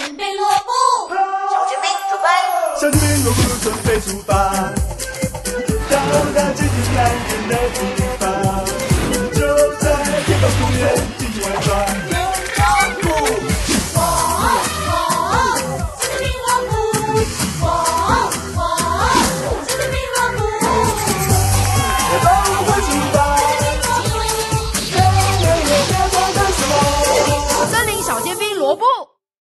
准备落步， 小士兵准备， 小士兵落步准备出发，到达最近蓝天的地方。